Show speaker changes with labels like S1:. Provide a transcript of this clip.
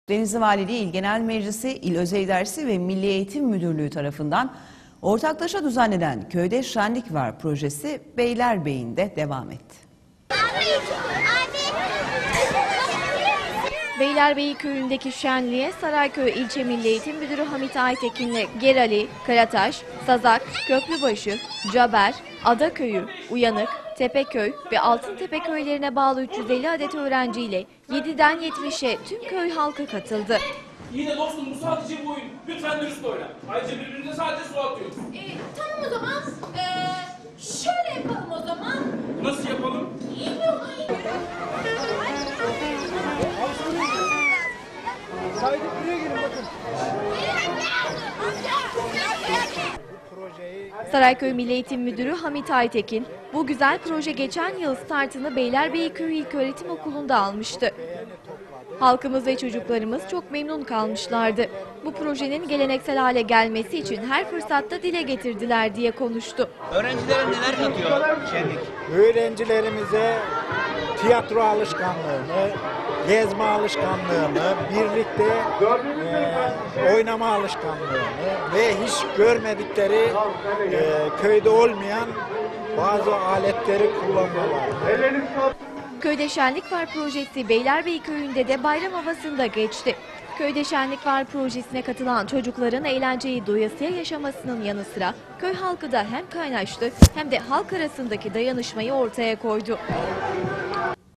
S1: Denizli Valiliği İl Genel Meclisi, İl Özel İdaresi ve Milli Eğitim Müdürlüğü tarafından ortaklaşa düzenlenen Köyde Şenlik Var projesi Beylerbeyi'nde devam etti.
S2: Beylerbeyi köyündeki şenliğe Sarayköy İlçe Milli Eğitim Müdürü Hamit Aytekin'le Gerali, Karataş, Sazak, Köprübaşı, Caber, Adaköyü, Uyanık, Tepeköy ve Altıntepe köylerine bağlı 350 adet öğrenciyle 7'den 70'e tüm köy halkı katıldı.
S3: İyi de dostum, bu sadece bir oyun. Lütfen dürüst oyna. Ayrıca birbirimize sadece su atıyoruz.
S4: Tamam o zaman. Şöyle yapalım o zaman.
S3: Nasıl yapalım?
S5: Saydık buraya gelin bakın.
S2: Sarayköy Milli Eğitim Müdürü Hamit Aytekin, bu güzel proje geçen yıl startını Beylerbeyi Köyü İlköğretim Okulu'nda almıştı. Halkımız ve çocuklarımız çok memnun kalmışlardı. Bu projenin geleneksel hale gelmesi için her fırsatta dile getirdiler diye konuştu.
S6: Öğrencilere neler katıyor şenlik?
S5: Öğrencilerimize tiyatro alışkanlığını, gezme alışkanlığını, birlikte oynama alışkanlığını ve hiç görmedikleri köyde olmayan bazı aletleri kullanmalar.
S2: Köyde Şenlik Var projesi Beylerbeyi köyünde de bayram havasında geçti. Köyde Şenlik Var projesine katılan çocukların eğlenceyi doyasıya yaşamasının yanı sıra köy halkı da hem kaynaştı hem de halk arasındaki dayanışmayı ortaya koydu.